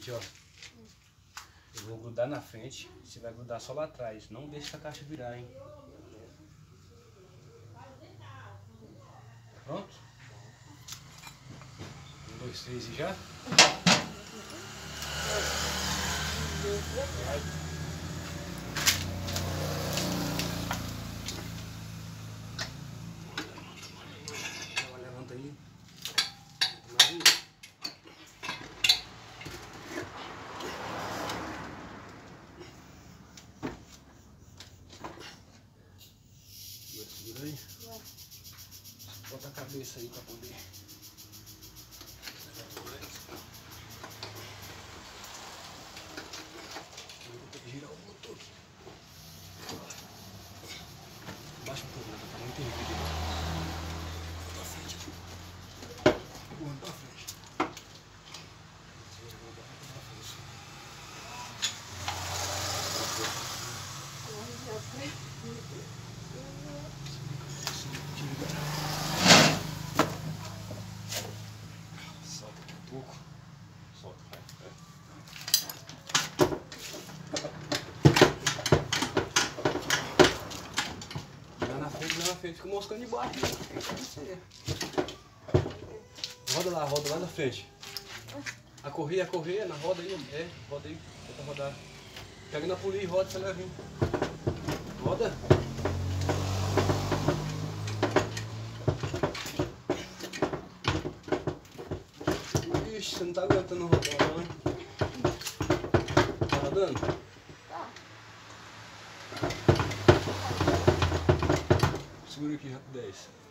seguinte, ó. Eu vou grudar na frente, você vai grudar só lá atrás. Não deixa a caixa virar, hein? Pronto? 1, 2, 3 e já? Levanta aí. Segura aí. Bota a cabeça aí pra poder. Girar o motor. Baixa um pouco, né? Tá muito erguido. Pra frente. Empurrando pra frente. Solta um pouco. Solta, vai. Lá na frente, fica moscando de baixo. Roda lá na frente. A correia, na roda aí, roda aí, tenta rodar. Pega na polia e roda, você leva, hein? Roda. Ixi, você não tá aguentando rodar, não, hein? Tá rodando? Tá. Segura aqui, 10.